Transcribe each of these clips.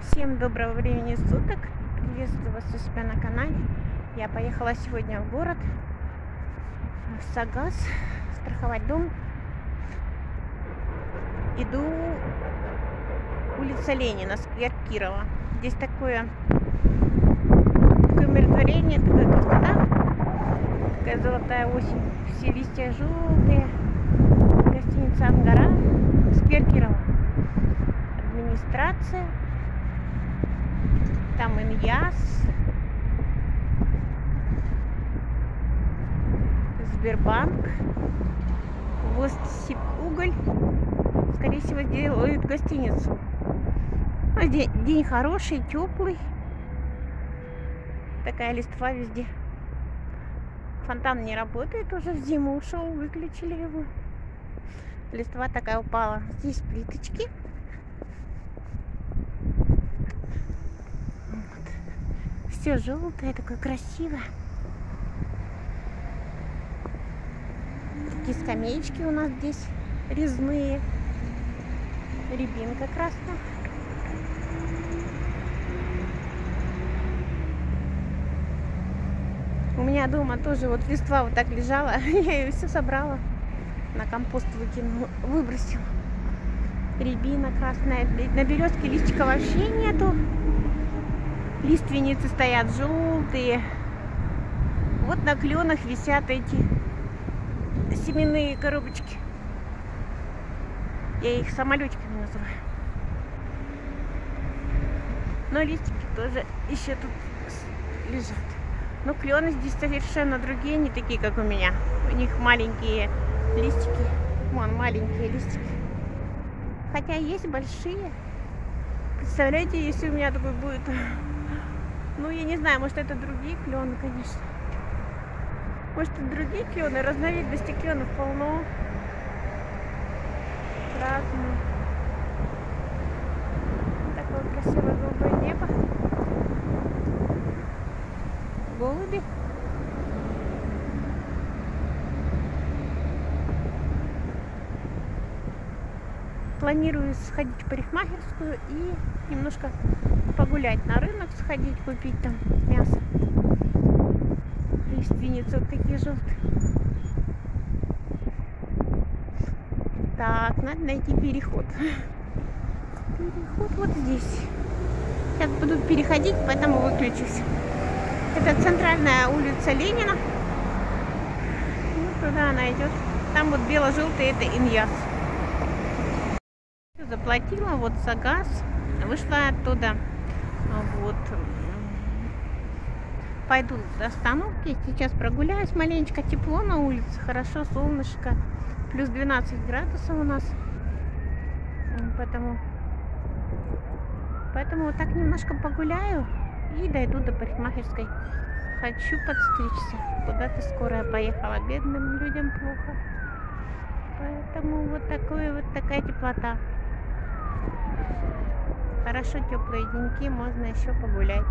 Всем доброго времени суток. Приветствую вас у себя на канале. Я поехала сегодня в город, в Сагаз, страховать дом. Иду улица Ленина, сквер Кирова. Здесь такое умиротворение, такая красота, такая золотая осень. Все листья желтые. Гостиница Ангара, сквер Кирова. Администрация. Там Иньяс, Сбербанк, Уголь. Скорее всего, делают гостиницу. День хороший, теплый. Такая листва везде. Фонтан не работает, уже в зиму ушел, выключили его. Листва такая упала. Здесь плиточки. Все желтое, такое красивое. Такие скамеечки у нас здесь резные. Рябинка красная. У меня дома тоже вот листва вот так лежала. Я ее все собрала. На компост выкинула, выбросила. Рябина красная. На березке листика вообще нету. Лиственницы стоят желтые. Вот на кленах висят эти семенные коробочки. Я их самолетиками называю. Но листики тоже еще тут лежат. Но клены здесь совершенно другие, не такие, как у меня. У них маленькие листики. Вон, маленькие листики. Хотя есть большие. Представляете, если у меня такой будет... Ну, я не знаю, может, это другие клены, конечно. Может, это другие клены, разновидности кленов полно. Разные. Такое красивое голубое небо. Голуби. Планирую сходить в парикмахерскую и немножко погулять на рынок, сходить, купить там мясо. Лиственницы вот такие желтые. Так, надо найти переход. Переход вот здесь. Сейчас буду переходить, поэтому выключусь. Это центральная улица Ленина. Ну, туда она идет. Там вот бело-желтый, это Иньяс. Заплатила, вот Сагаз. Вышла оттуда. Вот. Пойду до остановки. Сейчас прогуляюсь маленечко. Тепло на улице. Хорошо, солнышко. Плюс 12 градусов у нас. Поэтому вот так немножко погуляю. И дойду до парикмахерской. Хочу подстричься. Куда-то скорая поехала. Бедным людям плохо. Поэтому вот такая теплота. Хорошо, теплые деньки, можно еще погулять.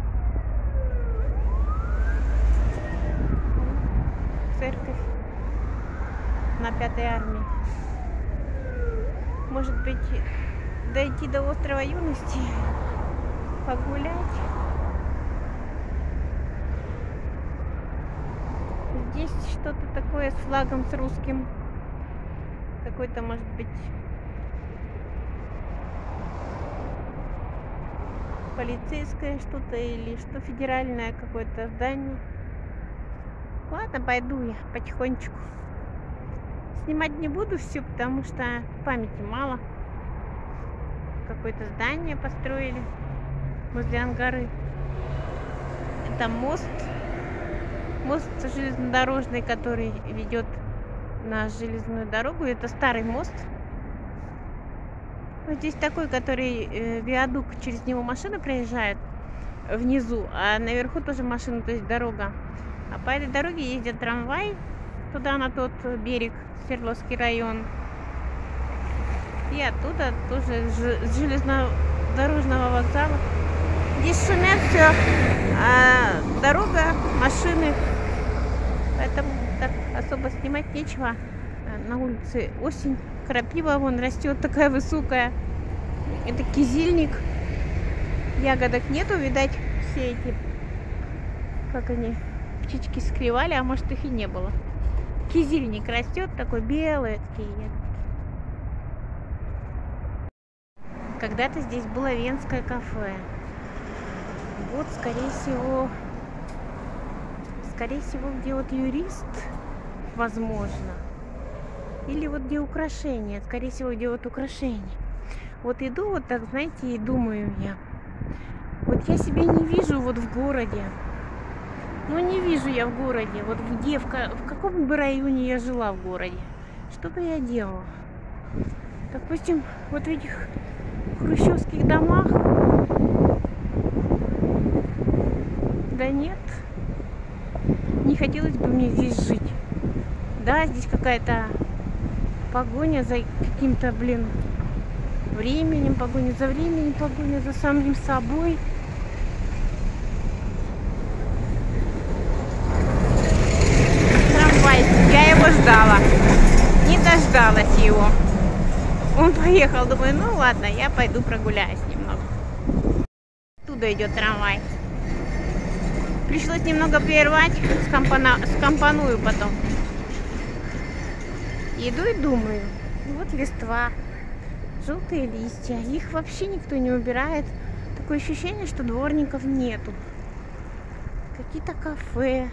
Церковь на 5-й армии. Может быть, дойти до острова Юности, погулять. Здесь что-то такое с флагом, с русским. Какой-то, может быть, полицейское что-то или что, федеральное какое-то здание. Ладно, пойду я потихонечку. Снимать не буду все, потому что памяти мало. Какое-то здание построили возле Ангары. Это мост. Мост железнодорожный, который ведет на железную дорогу. Это старый мост. Вот здесь такой, который виадук, через него машины проезжают внизу, а наверху тоже машины, то есть дорога. А по этой дороге ездят трамвай туда, на тот берег, Свердловский район. И оттуда тоже с железнодорожного вокзала. Здесь шумят все, а дорога, машины. Поэтому так особо снимать нечего. На улице осень. крапива вон растет такая высокая. Это кизильник. Ягодок нету, видать, все эти, как они, птички склевали, а может их и не было. Кизильник растет, такой белый, такие ягодки. Когда-то здесь было венское кафе. Вот, скорее всего, где вот юрист, возможно. Или вот где украшения, скорее всего, где вот украшения. Вот иду, вот так, знаете, и думаю я. Вот я себя не вижу вот в городе. Ну, не вижу я в городе. Вот где, в каком бы районе я жила в городе. Что бы я делала? Допустим, вот в этих хрущевских домах. Да нет. Не хотелось бы мне здесь жить. Да, здесь какая-то погоня за каким-то, временем, погоня за самим собой. Трамвай. Я его ждала. Не дождалась его. Он поехал. Думаю, ну ладно, я пойду прогуляюсь немного. Оттуда идет трамвай. Пришлось немного прервать, скомпоную потом. Иду и думаю, вот листва, желтые листья, их вообще никто не убирает. Такое ощущение, что дворников нету. Какие-то кафе.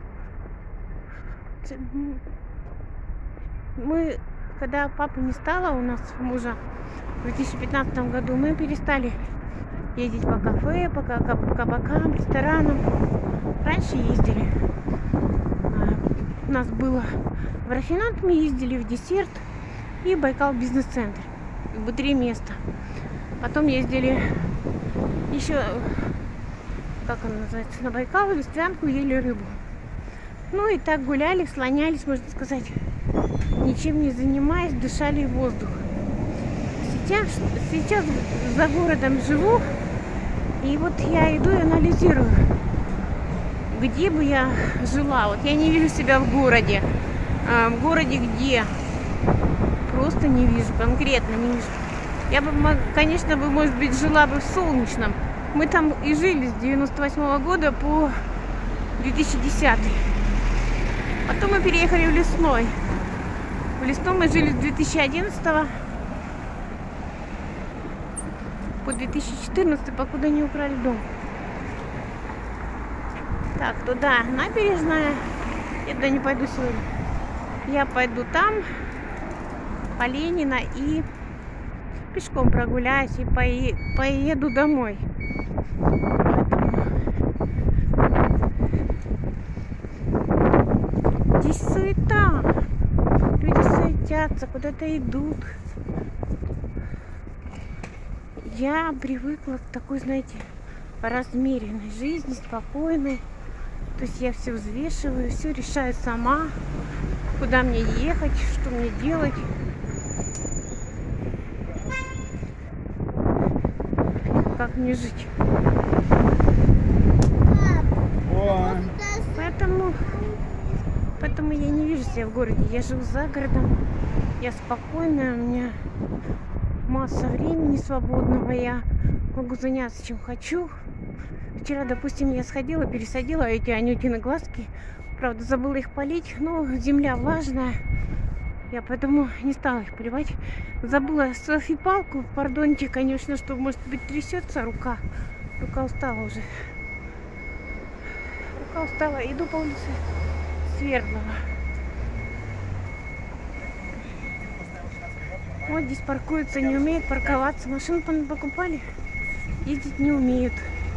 Мы, когда папы не стало у нас мужа в 2015 году, мы перестали ездить по кафе, по кабакам, ресторанам. Раньше ездили. У нас было в Рафинад, мы ездили в Десерт и Байкал бизнес-центр. Как бы 3 места. Потом ездили еще, как он называется, на Байкал, в Листвянку, ели рыбу. Ну и так гуляли, слонялись, можно сказать, ничем не занимаясь, дышали воздух. Сейчас за городом живу, и вот я иду и анализирую, где бы я жила. Вот я не вижу себя в городе. В городе где? Просто не вижу, конкретно не вижу. Я бы, конечно, может быть, жила бы в Солнечном. Мы там и жили с 98 года по 2010. Потом мы переехали в Лесной. В Лесном мы жили с 2011 по 2014, покуда не украли дом. Так, туда набережная. Я туда не пойду сегодня. Я пойду там, по Ленина, и пешком прогуляюсь и поеду домой. Здесь суета. Люди суетятся, куда-то идут. Я привыкла к такой, знаете, размеренной жизни, спокойной. То есть я все взвешиваю, все решаю сама, куда мне ехать, что мне делать. Как мне жить. Поэтому я не вижу себя в городе. Я живу за городом. Я спокойная, у меня масса времени свободного. Я могу заняться чем хочу. Вчера, допустим, я сходила, пересадила эти анютины глазки. Правда, забыла их полить, но земля влажная. Я поэтому не стала их поливать. Забыла селфи-палку, пардончик, конечно, что, может быть, трясется рука. Рука устала уже. Рука устала. Иду по улице Свердлова. Вот здесь паркуются, не умеют парковаться. Машину покупали, ездить не умеют.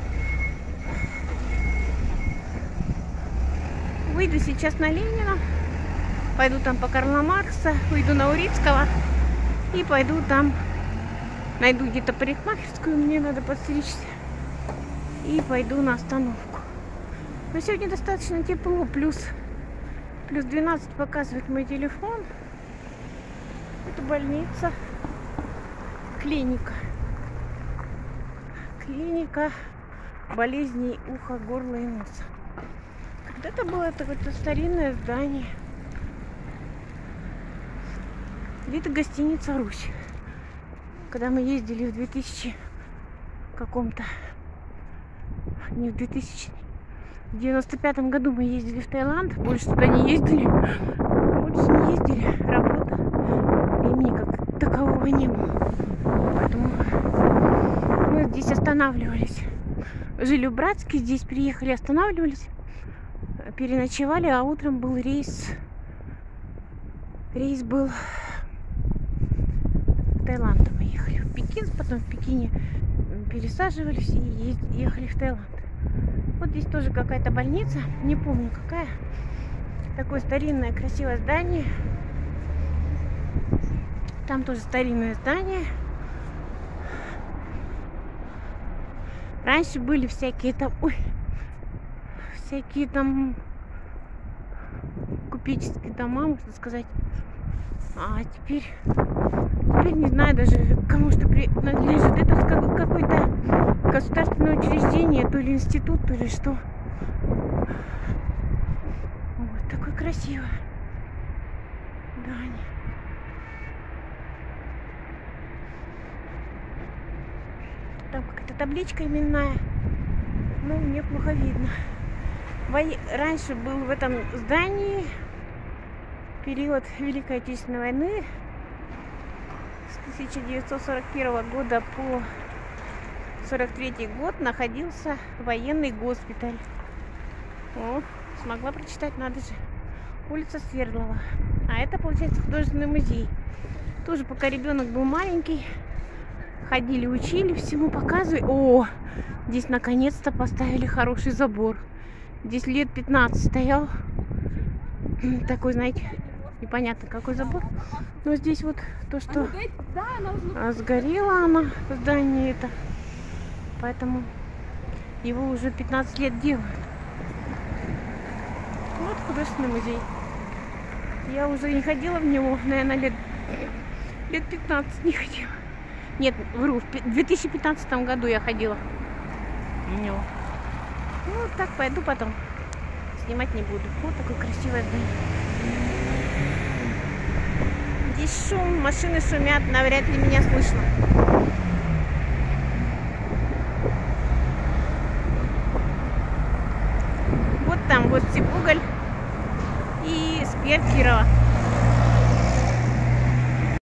Выйду сейчас на Ленина, пойду там по Карла Маркса, выйду на Урицкого и пойду там, найду где-то парикмахерскую, мне надо подстричься, и пойду на остановку. Но сегодня достаточно тепло, плюс 12 показывает мой телефон. Это больница, клиника болезней уха, горла и носа. Когда-то было это какое-то старинное здание. Где-то гостиница «Русь». Когда мы ездили в 2000 каком-то, не в 2095 году мы ездили в Таиланд, больше туда не ездили, работа, времени как такового не было, поэтому мы здесь останавливались, жили в Братске, здесь приехали, останавливались, переночевали, а утром был рейс был в Таиланд, мы ехали в Пекин, потом в Пекине пересаживались и ехали в Таиланд. Вот здесь тоже какая-то больница, не помню какая. Такое старинное красивое здание. Там тоже старинное здание. Раньше были всякие там, купеческие дома, можно сказать. А теперь не знаю даже, кому что принадлежит. Это какое-то государственное учреждение, то ли институт, то ли что. Вот, такое красивое здание. Там какая-то табличка именная, но мне плохо видно. Раньше был в этом здании период Великой Отечественной войны с 1941 года по 1943 год находился военный госпиталь. О, смогла прочитать, надо же. Улица Свердлова. А это, получается, художественный музей. Тоже пока ребенок был маленький, ходили, учили, всему показывали. О, здесь наконец-то поставили хороший забор. Здесь лет 15 стоял. Такой, знаете, непонятно какой забор. Но здесь вот то, что сгорело оно, здание это. Поэтому его уже 15 лет делают. Вот художественный музей. Я уже не ходила в него, наверное, лет 15 не ходила. Нет, вру, в 2015 году я ходила в него. Ну, вот так пойду потом. Снимать не буду. Вот такое красивое здание. Здесь шум, машины шумят, навряд ли меня слышно. Вот там вот Сипуголь и сквер Кирова.